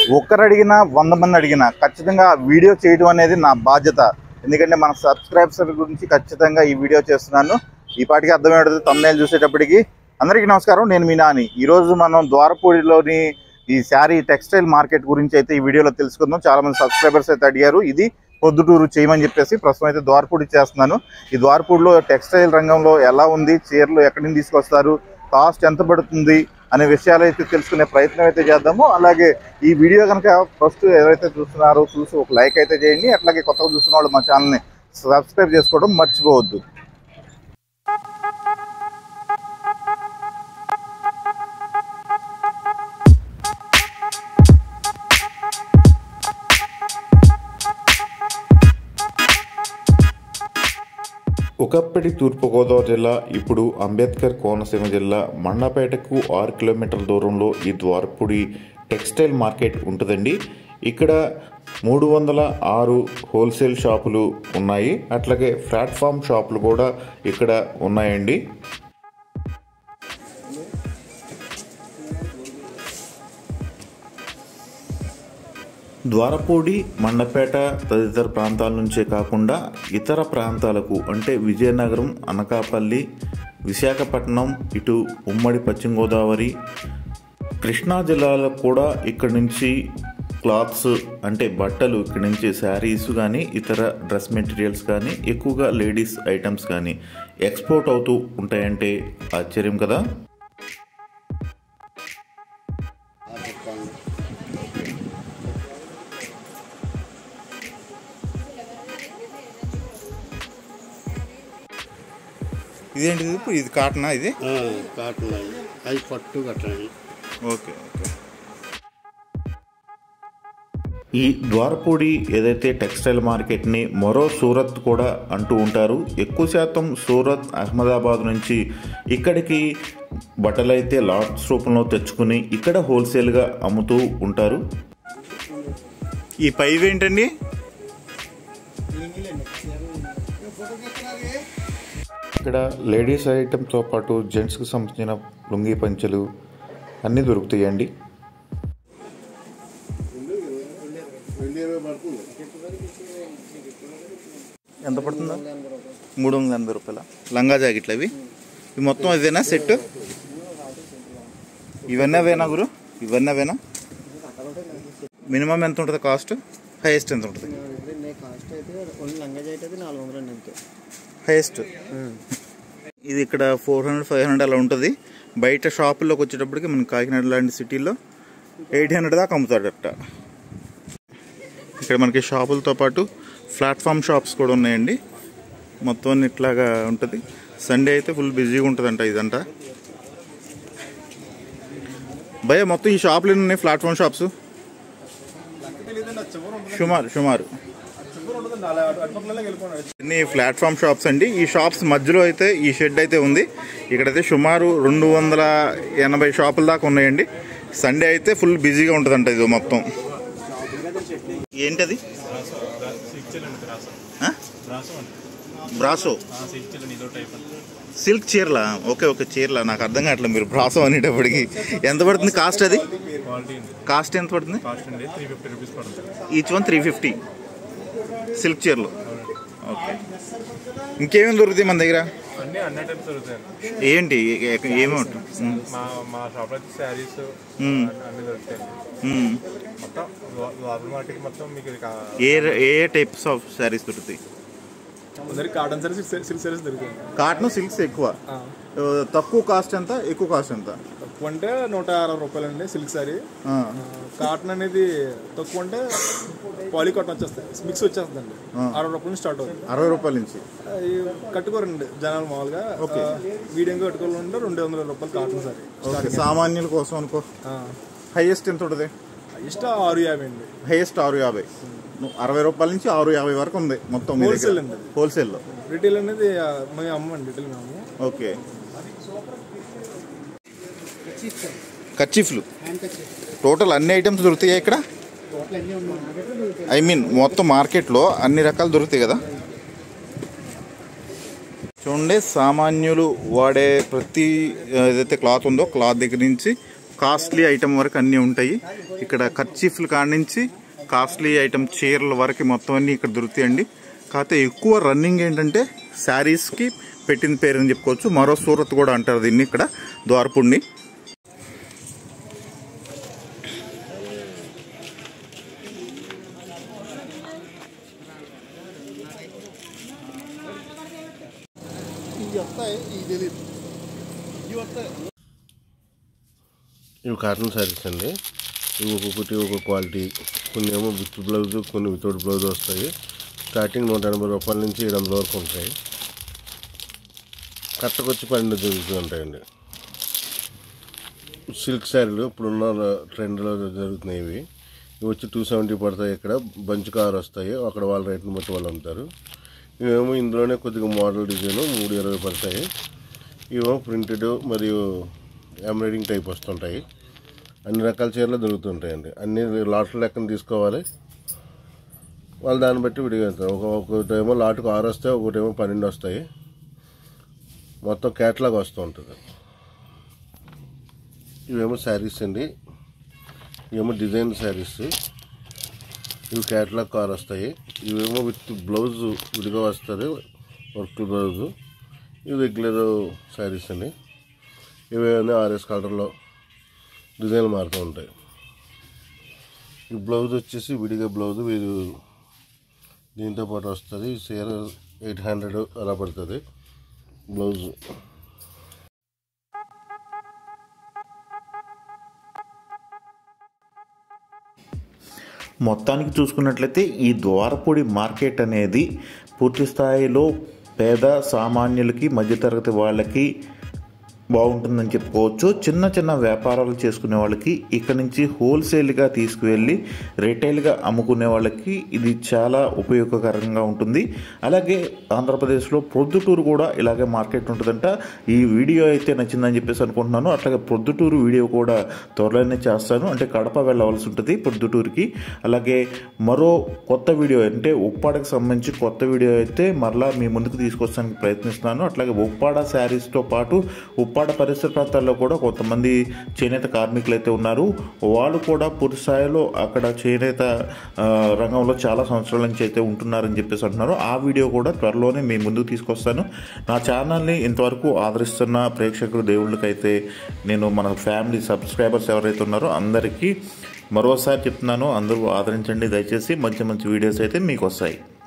ఒక్కరు అడిగినా 100 మంది అడిగినా ఖచ్చితంగా వీడియో చేయడం అనేది నా బాధ్యత. ఎందుకంటే మన సబ్స్క్రైబర్స్ గురించి ఖచ్చితంగా ఈ వీడియో చేస్తున్నాను. ఈ పాటికి అర్థమయ్యేది తమ్నైల్ చూసేటప్పటికి. అందరికీ నమస్కారం, నేను మీ నాని. ఈరోజు మనం ద్వారపూడిలోని ఈ శారీ టెక్స్టైల్ మార్కెట్ గురించి అయితే ఈ వీడియోలో తెలుసుకుందాం. చాలామంది సబ్స్క్రైబర్స్ అయితే అడిగారు ఇది పొద్దుటూరు చేయమని చెప్పేసి. ప్రస్తుతం అయితే ద్వారపూడి చేస్తున్నాను. ఈ ద్వారపూడిలో టెక్స్టైల్ రంగంలో ఎలా ఉంది, చీరలు ఎక్కడి నుంచి తీసుకొస్తారు, కాస్ట్ ఎంత పడుతుంది అనే విషయాలు అయితే తెలుసుకునే ప్రయత్నం అయితే చేద్దాము. అలాగే ఈ వీడియో కనుక ఫస్ట్ ఎవరైతే చూస్తున్నారో చూసి ఒక లైక్ అయితే చేయండి. అట్లాగే కొత్తగా చూస్తున్న వాళ్ళు మా ఛానల్ని సబ్స్క్రైబ్ చేసుకోవడం మర్చిపోవద్దు. ఒకప్పటి తూర్పుగోదావరి జిల్లా ఇప్పుడు అంబేద్కర్ కోనసీమ జిల్లా మండపేటకు 6 కిలోమీటర్ల దూరంలో ఈ ద్వారపూడి టెక్స్టైల్ మార్కెట్ ఉంటుందండి. ఇక్కడ 306 హోల్సేల్ షాపులు ఉన్నాయి. అట్లాగే ప్లాట్ఫామ్ షాపులు కూడా ఇక్కడ ఉన్నాయండి. ద్వారపూడి, మండపేట తదితర ప్రాంతాల నుంచే కాకుండా ఇతర ప్రాంతాలకు అంటే విజయనగరం, అనకాపల్లి, విశాఖపట్నం, ఇటు ఉమ్మడి పశ్చిమ గోదావరి, కృష్ణా జిల్లాలకు కూడా ఇక్కడ నుంచి క్లాత్స్ అంటే బట్టలు ఇక్కడ నుంచి శారీస్ కానీ ఇతర డ్రెస్ మెటీరియల్స్ కానీ ఎక్కువగా లేడీస్ ఐటమ్స్ కానీ ఎక్స్పోర్ట్ అవుతూ ఉంటాయంటే ఆశ్చర్యం కదా. ఇదేంటిది ఇప్పుడు? ఇది కాటనా? ఇది కాటన్ అది పట్టు కట్టండి. Okay okay. ఈ ద్వారపూడి ఏదైతే టెక్స్టైల్ మార్కెట్ని మరో సూరత్ కూడా అంటూ ఉంటారు. ఎక్కువ శాతం సూరత్, అహ్మదాబాద్ నుంచి ఇక్కడికి బట్టలైతే లాట్స్ రూపంలో తెచ్చుకుని ఇక్కడ హోల్సేల్గా అమ్ముతూ ఉంటారు. ఈ పైవి ఏంటండి? ఇక్కడ లేడీస్ ఐటమ్తో పాటు జెంట్స్కి సంబంధించిన లుంగీ పంచెలు అన్నీ దొరుకుతాయండి. ఎంత పడుతుందా? 380 రూపాయల లంగా జాకెట్లు అవి. ఇవి మొత్తం అవేనా సెట్? ఇవన్నీ అవేనా గురు? ఇవన్నీ అవేనా? మినిమం ఎంత ఉంటుంది కాస్ట్? హైయెస్ట్ ఎంత ఉంటుంది? హైయెస్ట్ ఇది ఇక్కడ 400-500 అలా ఉంటుంది. బయట షాపుల్లోకి వచ్చేటప్పటికి మన కాకినాడ లాంటి సిటీలో 800 దాకా అమ్ముతాడట. ఇక్కడ మనకి షాపులతో పాటు ప్లాట్ఫామ్ షాప్స్ కూడా ఉన్నాయండి. మొత్తం ఇట్లాగా ఉంటుంది. సండే అయితే ఫుల్ బిజీగా ఉంటుందంట ఇదంతా. భయ మొత్తం ఈ షాపులు ఎన్ని ఉన్నాయి? ప్లాట్ఫామ్ షాప్స్ సుమారు అన్ని ప్లాట్ఫామ్ షాప్స్ అండి. ఈ షాప్స్ మధ్యలో అయితే ఈ షెడ్ అయితే ఉంది. ఇక్కడైతే సుమారు 280 షాపుల దాకా ఉన్నాయండి. సండే అయితే ఫుల్ బిజీగా ఉంటుందంట ఇది మొత్తం. ఏంటది? బ్రాసో సిల్క్ చీరలా? ఓకే ఓకే, చీరలా. నాకు అర్థం కావట్లేదు మీరు బ్రాసో అనేటప్పటికి. ఎంత పడుతుంది కాస్ట్? అది కాస్ట్ ఎంత పడుతుంది? ఈచ్ వన్ 350 సిల్క్ చీరలు. ఓకే. ఇంకేమేమి దొరుకుతాయి మన దగ్గర? ఏంటి ఏమవుతుంది? ఏ టైప్స్ ఆఫ్ శారీస్ దొరుకుతాయి? కాటన్ సిల్క్స్ ఎక్కువ. తక్కువ కాస్ట్ ఎంత, ఎక్కువ కాస్ట్ ఎంత? తక్కువ అంటే 160 రూపాయలు అండి సిల్క్ సారీ. కాటన్ అనేది తక్కువ అంటే పాలీ కాటన్ వచ్చేస్తాయి, మిక్స్ వచ్చేస్తుందండి. 60 రూపాయల నుంచి స్టార్ట్ అవుతుంది. 60 రూపాయల నుంచి కట్టుకోరండి జనాలు మామూలుగా. మీడియంగా కట్టుకోవాలంటే 200 రూపాయలు కాటన్ సారీ. సామాన్యుల కోసం అనుకో. హైయెస్ట్ ఎంత ఉంటుంది? హైయెస్ట్ 650 అండి. హైయెస్ట్ 650. 60 రూపాయల నుంచి 650 వరకు ఉంది మొత్తం హోల్సేల్ అండి. హోల్సేల్లో. రిటైల్ అనేది మేము అమ్మండి, రిటైల్ మేము. ఓకే. కర్చీఫ్లు టోటల్ అన్ని ఐటమ్స్ దొరుకుతాయా ఇక్కడ? ఐ మీన్ మొత్తం మార్కెట్లో అన్ని రకాలు దొరుకుతాయి కదా? చూడండి, సామాన్యులు వాడే ప్రతి ఏదైతే క్లాత్ ఉందో క్లాత్ దగ్గర నుంచి కాస్ట్లీ ఐటమ్ వరకు అన్నీ ఉంటాయి. ఇక్కడ కర్చీఫ్లు కానించి కాస్ట్లీ ఐటమ్ చీరల వరకు మొత్తం అన్నీ ఇక్కడ దొరుకుతాయండి. కాకపోతే ఎక్కువ రన్నింగ్ ఏంటంటే శారీస్కి పెట్టిన పేరు అని చెప్పుకోవచ్చు. మరో సూరత్ కూడా అంటారు దీన్ని ఇక్కడ ద్వారపుడిని. ఇవి కాటన్ శారీస్ అండి. ఇవి ఒక్కొక్కటి ఒక్కొక్క క్వాలిటీ. కొన్ని ఏమో విత్ బ్లౌజ్, కొన్ని వితౌట్ బ్లౌజ్ వస్తాయి. స్టార్టింగ్ 180 రూపాయల నుంచి 700 వరకు ఉంటాయి. కట్టకొచ్చి 12 దొరుకుతూ ఉంటాయండి. సిల్క్ శారీలు ఇప్పుడున్న ట్రెండ్లో జరుగుతున్నాయి. ఇవి వచ్చి 270 పడతాయి. ఇక్కడ బంచ్ కార్ వస్తాయి. అక్కడ వాళ్ళ రేట్ని బట్టి వాళ్ళు అమ్ముతారు. ఇవేమో ఇందులోనే కొద్దిగా మోడల్ డిజైన్ 320 పడతాయి. ఇవేమో ప్రింటెడ్ మరియు ఎంబ్రాయిడింగ్ టైప్ వస్తుంటాయి. అన్ని రకాల చీరలు దొరుకుతుంటాయండి. అన్ని లాట్ల లెక్కన తీసుకోవాలి. వాళ్ళు దాన్ని బట్టి విడిగేస్తారు. ఒకటేమో లాట్కు 6 వస్తాయి, ఒకటేమో 12 వస్తాయి. మొత్తం క్యాట్లాగ్ వస్తూ ఉంటుంది. ఇవేమో శారీస్ అండి. ఇవేమో డిజైన్ శారీస్. ఇవి క్యాట్లాగ్ కార్ వస్తాయి. ఇవేమో విత్ బ్లౌజ్ విడిగా వస్తుంది, వర్క్ బ్లౌజు. ఇవి రెగ్యులర్ శారీస్ అండి. ఇవేమో RS కలర్లో డిజైన్లు మారుతూ ఉంటాయి. ఈ బ్లౌజ్ వచ్చేసి విడిగా బ్లౌజ్ వీరు దీంతో పాటు వస్తుంది. చీర 800 అలా పడుతుంది బ్లౌజ్. మొత్తానికి చూసుకున్నట్లయితే ఈ ద్వారపూడి మార్కెట్ అనేది పూర్తి స్థాయిలో పేద సామాన్యులకి, మధ్యతరగతి వాళ్ళకి బాగుంటుందని చెప్పుకోవచ్చు. చిన్న చిన్న వ్యాపారాలు చేసుకునే వాళ్ళకి ఇక్కడ నుంచి హోల్సేల్గా తీసుకువెళ్ళి రిటైల్గా అమ్ముకునే వాళ్ళకి ఇది చాలా ఉపయోగకరంగా ఉంటుంది. అలాగే ఆంధ్రప్రదేశ్లో ప్రొద్దుటూరు కూడా ఇలాగే మార్కెట్ ఉంటుందంట. ఈ వీడియో అయితే నచ్చిందని చెప్పేసి అనుకుంటున్నాను. అట్లాగే ప్రొద్దుటూరు వీడియో కూడా త్వరలోనే చేస్తాను. అంటే కడప వెళ్ళవలసి ఉంటుంది ప్రొద్దుటూరుకి. అలాగే మరో కొత్త వీడియో అంటే ఉప్పాడకి సంబంధించి కొత్త వీడియో అయితే మరలా మీ ముందుకు తీసుకొస్తానికి ప్రయత్నిస్తున్నాను. అట్లాగే ఉప్పాడ శారీస్తో పాటు ఉప్పాడ పరిసర ప్రాంతాల్లో కూడా కొంతమంది చేనేత కార్మికులు అయితే ఉన్నారు. వాళ్ళు కూడా పూర్తి స్థాయిలో అక్కడ చేనేత రంగంలో చాలా సంవత్సరాల నుంచి అయితే ఉంటున్నారని చెప్పేసి అంటున్నారు. ఆ వీడియో కూడా త్వరలోనే మీ ముందుకు తీసుకొస్తాను. నా ఛానల్ని ఇంతవరకు ఆదరిస్తున్న ప్రేక్షకులు దేవుళ్ళకైతే నేను మన ఫ్యామిలీ సబ్స్క్రైబర్స్ ఎవరైతే ఉన్నారో అందరికీ మరోసారి చెప్తున్నాను, అందరూ ఆదరించండి దయచేసి. మంచి మంచి వీడియోస్ అయితే మీకు వస్తాయి.